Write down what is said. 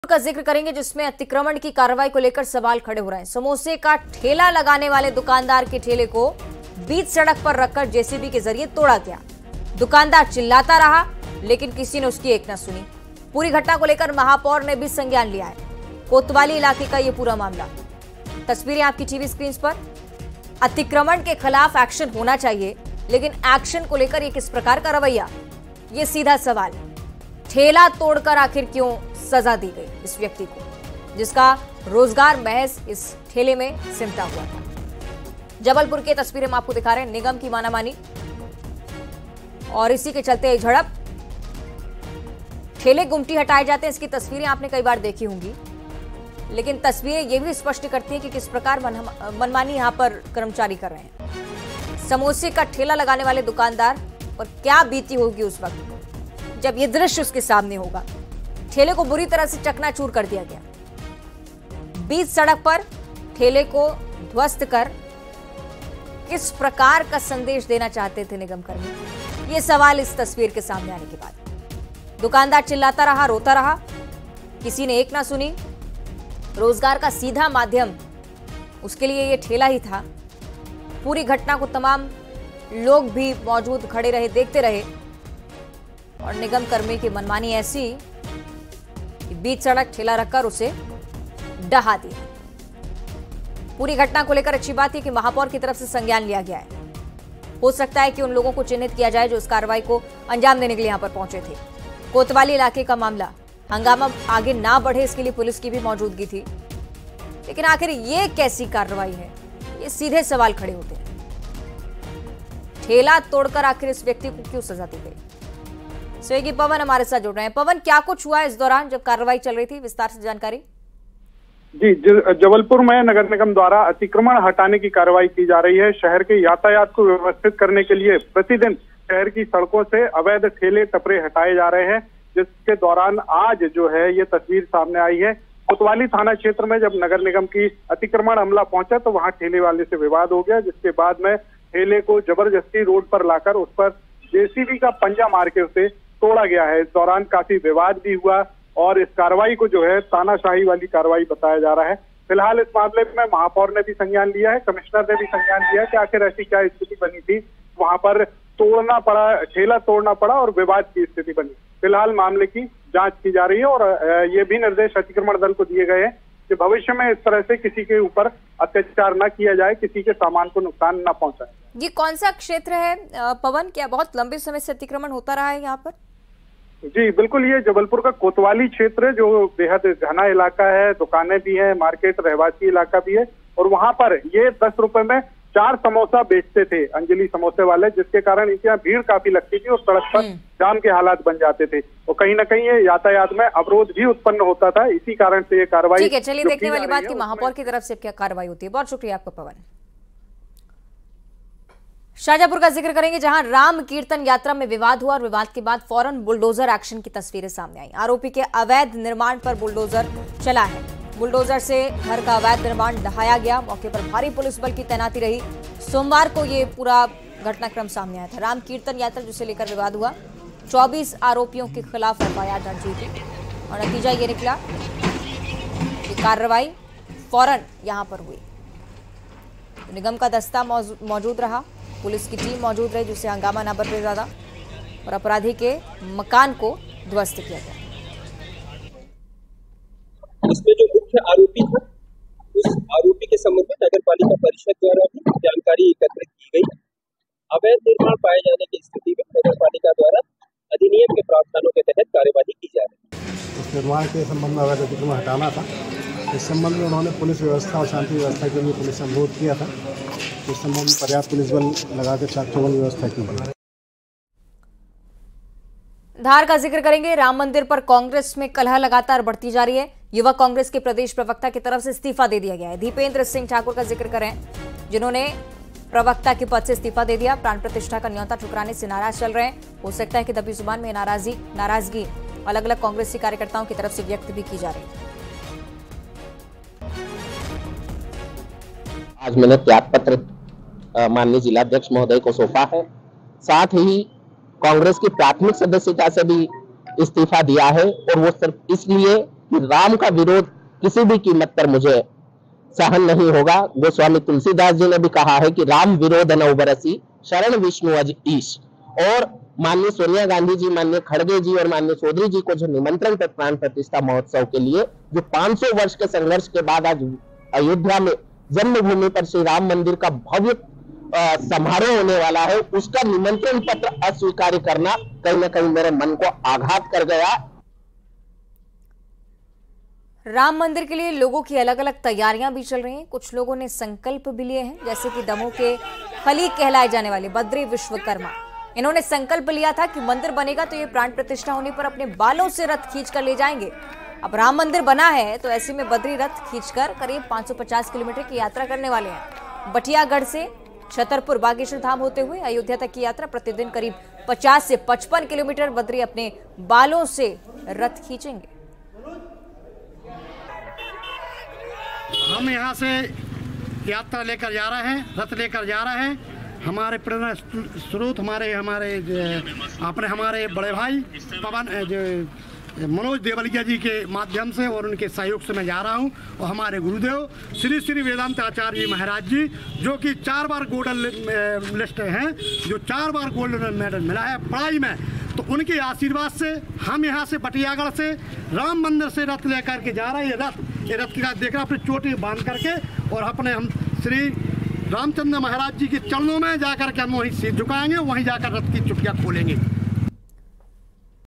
का जिक्र करेंगे जिसमें अतिक्रमण की कार्रवाई को लेकर सवाल खड़े हो रहे हैं। समोसे का ठेला लगाने वाले दुकानदार के ठेले को बीच सड़क पर रखकर जेसीबी के जरिए तोड़ा गया। दुकानदार चिल्लाता रहा लेकिन किसी ने उसकी एक न सुनी। पूरी घटना को लेकर महापौर ने भी संज्ञान लिया है। कोतवाली इलाके का यह पूरा मामला, तस्वीरें आपकी टीवी स्क्रीन पर। अतिक्रमण के खिलाफ एक्शन होना चाहिए, लेकिन एक्शन को लेकर यह किस प्रकार का रवैया, ये सीधा सवाल। ठेला तोड़कर आखिर क्यों सजा दी गई इस व्यक्ति को, जिसका रोजगार महज इस ठेले में सिमटा हुआ था। जबलपुर की तस्वीरें हम आपको दिखा रहे हैं। निगम की मानामानी और इसी के चलते झड़प, ठेले गुमटी हटाए जाते हैं। इसकी तस्वीरें आपने कई बार देखी होंगी, लेकिन तस्वीरें ये भी स्पष्ट करती हैं कि किस प्रकार मनमानी यहां पर कर्मचारी कर रहे हैं। समोसे का ठेला लगाने वाले दुकानदार और क्या बीती होगी उस वक्त जब ये दृश्य उसके सामने होगा। ठेले को बुरी तरह से चकनाचूर कर दिया गया। बीच सड़क पर ठेले को ध्वस्त कर किस प्रकार का संदेश देना चाहते थे निगम कर्मी, ये सवाल इस तस्वीर के सामने आने के बाद। दुकानदार चिल्लाता रहा, रोता रहा, किसी ने एक ना सुनी। रोजगार का सीधा माध्यम उसके लिए ये ठेला ही था। पूरी घटना को तमाम लोग भी मौजूद खड़े रहे, देखते रहे, और निगम कर्मी की मनमानी ऐसी कि बीच सड़क ठेला रखकर उसे डहा दिया। पूरी घटना को लेकर अच्छी बात है कि महापौर की तरफ से संज्ञान लिया गया है। हो सकता है कि उन लोगों को चिन्हित किया जाए जो इस कार्रवाई को अंजाम देने के लिए यहां पर पहुंचे थे। कोतवाली इलाके का मामला, हंगामा आगे ना बढ़े इसके लिए पुलिस की भी मौजूदगी थी, लेकिन आखिर ये कैसी कार्रवाई है, ये सीधे सवाल खड़े होते हैं। ठेला तोड़कर आखिर इस व्यक्ति को क्यों सजा दी गई। सहयोगी पवन हमारे साथ जुड़ रहे हैं। पवन, क्या कुछ हुआ इस दौरान जब कार्रवाई चल रही थी, विस्तार से जानकारी। जी, जबलपुर में नगर निगम द्वारा अतिक्रमण हटाने की कार्रवाई की जा रही है। शहर के यातायात को व्यवस्थित करने के लिए प्रतिदिन शहर की सड़कों से अवैध ठेले टपरे हटाए जा रहे हैं, जिसके दौरान आज जो है ये तस्वीर सामने आई है। कोतवाली थाना क्षेत्र में जब नगर निगम की अतिक्रमण अमला पहुंचा तो वहां ठेले वाले से विवाद हो गया, जिसके बाद में ठेले को जबरदस्ती रोड पर लाकर उस पर जेसीबी का पंजा मार के उसे तोड़ा गया है। इस दौरान काफी विवाद भी हुआ और इस कार्रवाई को जो है तानाशाही वाली कार्रवाई बताया जा रहा है। फिलहाल इस मामले में महापौर ने भी संज्ञान लिया है, कमिश्नर ने भी संज्ञान लिया है कि आखिर ऐसी क्या स्थिति बनी थी, वहां पर तोड़ना पड़ा, ठेला तोड़ना पड़ा और विवाद की स्थिति बनी। फिलहाल मामले की जांच की जा रही है और ये भी निर्देश अतिक्रमण दल को दिए गए हैं कि भविष्य में इस तरह से किसी के ऊपर अत्याचार न किया जाए, किसी के सामान को नुकसान न पहुंचाए। ये कौन सा क्षेत्र है पवन, क्या बहुत लंबे समय से अतिक्रमण होता रहा है यहाँ पर? जी बिल्कुल, ये जबलपुर का कोतवाली क्षेत्र है जो बेहद घना इलाका है, दुकानें भी हैं, मार्केट रहवासी इलाका भी है, और वहां पर ये 10 रुपए में 4 समोसा बेचते थे अंजलि समोसे वाले, जिसके कारण इनके यहाँ भीड़ काफी लगती थी और सड़क पर जाम के हालात बन जाते थे और कहीं ना कहीं ये यातायात में अवरोध भी उत्पन्न होता था। इसी कारण से ये कार्रवाई। ठीक है, चलिए देखने वाली बात की महापौर की तरफ से क्या कार्रवाई होती है। बहुत शुक्रिया आपका पवन। शाहजहांपुर का जिक्र करेंगे जहां राम कीर्तन यात्रा में विवाद हुआ और विवाद के बाद फौरन बुलडोजर एक्शन की तस्वीरें सामने आई। आरोपी के अवैध निर्माण पर बुलडोजर चला है। बुलडोजर से घर का अवैध निर्माण ढहाया गया। मौके पर भारी पुलिस बल की तैनाती रही। सोमवार को ये पूरा घटनाक्रम सामने आया था। राम कीर्तन यात्रा जिसे लेकर विवाद हुआ, 24 आरोपियों के खिलाफ एफआईआर दर्ज हुई थी और नतीजा ये निकला कि कार्रवाई फौरन यहां पर हुई। निगम का दस्ता मौजूद रहा, पुलिस की टीम मौजूद रही, जिससे हंगामा न बढ़े ज्यादा और अपराधी के मकान को ध्वस्त किया गया। इसमें जो मुख्य आरोपी था, उस आरोपी के संबंध में नगर पालिका परिषद द्वारा भी जानकारी एकत्रित की गई। अवैध निर्माण पाए जाने की स्थिति में नगर पालिका द्वारा अधिनियम के प्रावधानों के तहत कार्यवाही की जा रही है। उस निर्माण के संबंध में अवैध अतिक्रमण हटाना था। इस संबंध में उन्होंने पुलिस व्यवस्था और शांति व्यवस्था के लिए पुलिस से अनुरोध किया था। इस संबंध में पर्याप्त पुलिस बल लगाकर चाक चौबंद व्यवस्था की गई। धार का जिक्र करेंगे। राम मंदिर पर कांग्रेस में कलह लगातार बढ़ती जा रही है। युवा कांग्रेस के प्रदेश प्रवक्ता की तरफ से इस्तीफा दे दिया गया है। दीपेंद्र सिंह ठाकुर का जिक्र करें, जिन्होंने प्रवक्ता के पद से इस्तीफा दे दिया। प्राण प्रतिष्ठा का न्योता ठुकराने से नाराज चल रहे हैं। हो सकता है कि दबी जुबान में नाराजगी अलग अलग कांग्रेसी कार्यकर्ताओं की तरफ से व्यक्त भी की जा रही है। आज मैंने त्याग पत्र माननीय जिलाध्यक्ष महोदय को सौंपा है। साथ ही कांग्रेस की प्राथमिक सदस्यता से भी इस्तीफा दिया है और वो सिर्फ इसलिए कि राम का विरोध किसी भी कीमत पर मुझे सहन नहीं होगा। गोस्वामी तुलसीदास जी ने भी कहा है कि राम विरोध न उबरसी, शरण विष्णु अज ईश। और माननीय सोनिया गांधी जी, माननीय खड़गे जी और माननीय चौधरी जी को जो निमंत्रण पर प्राण प्रतिष्ठा महोत्सव के लिए, जो 500 वर्ष के संघर्ष के बाद आज अयोध्या में जन्मभूमि पर श्री राम मंदिर का भव्य समारोह होने वाला है, उसका निमंत्रण पत्र अस्वीकार करना कहीं ना कहीं मेरे मन को आघात कर गया। राम मंदिर के लिए लोगों की अलग अलग तैयारियां भी चल रही हैं। कुछ लोगों ने संकल्प भी लिए हैं, जैसे कि दमोह के खलीक कहलाए जाने वाले बद्री विश्वकर्मा। इन्होंने संकल्प लिया था कि मंदिर बनेगा तो ये प्राण प्रतिष्ठा होने पर अपने बालों से रथ खींचकर ले जाएंगे। अब राम मंदिर बना है तो ऐसे में बद्री रथ खींचकर करीब 550 किलोमीटर की यात्रा करने वाले हैं। बटियागढ़ से छतरपुर बागेश्वर धाम होते हुए अयोध्या तक की यात्रा प्रतिदिन करीब 50 से 55 किलोमीटर बद्री अपने बालों से रथ खींचेंगे। हम यहाँ से यात्रा लेकर जा रहे हैं, रथ लेकर जा रहे हैं। हमारे प्रेरणा स्रोत हमारे बड़े भाई पवन मनोज देवलिया जी के माध्यम से और उनके सहयोग से मैं जा रहा हूं। और हमारे गुरुदेव श्री श्री वेदांत आचार्य जी महाराज जी, जो कि 4 बार गोल्डन लिस्ट हैं, जो 4 बार गोल्डन मेडल मिला है पढ़ाई में, तो उनके आशीर्वाद से हम यहाँ से बटियागढ़ से राम मंदिर से रथ लेकर के जा रहे हैं। ये रथ की देख रहे अपनी चोटी बांध करके, और अपने हम श्री रामचंद्र महाराज जी के चरणों में जाकर के हम वहीं सिर झुकाएंगे, वहीं जाकर रथ की चुटिया खोलेंगे।